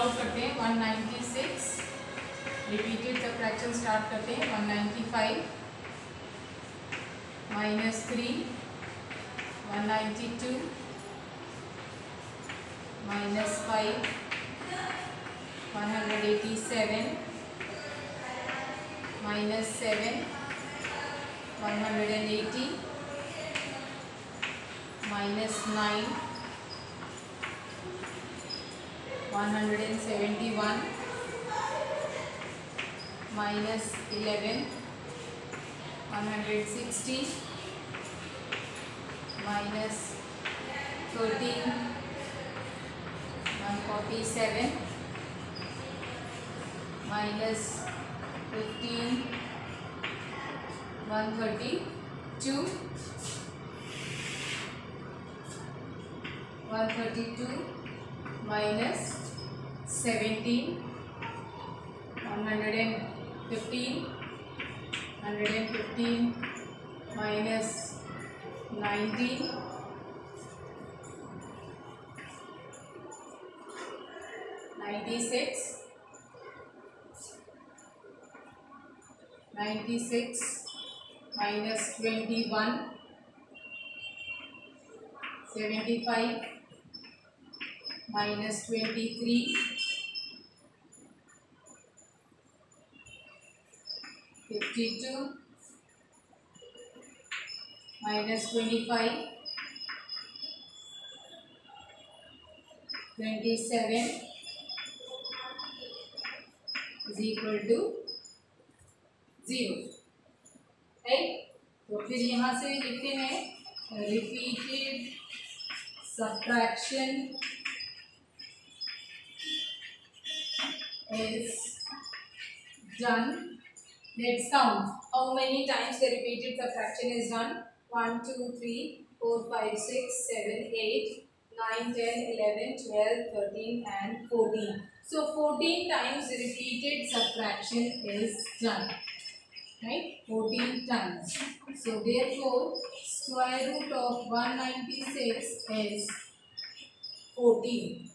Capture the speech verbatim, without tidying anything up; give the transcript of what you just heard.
Out करते हैं. One ninety six. Repeated subtraction start करते हैं. One ninety five minus three. One ninety two minus five. One eighty seven minus seven. One eighty minus nine. One seventy one minus eleven. One sixty minus thirteen. One forty seven minus fifteen. One thirty two. One thirty two minus seventeen. One hundred fifteen. Hundred fifteen minus nineteen. Ninety six. Ninety six minus twenty one. Seventy five minus twenty three. Fifty two minus twenty five. Twenty seven is equal to zero. Right. तो फिर यहाँ से लिखते हैं repeated subtraction is done. Let's count how many times the repeated subtraction is done. one, two, three, four, five, six, seven, eight, nine, ten, eleven, twelve, thirteen and fourteen. So fourteen times the repeated subtraction is done. Right? fourteen times. So therefore square root of one ninety-six is fourteen.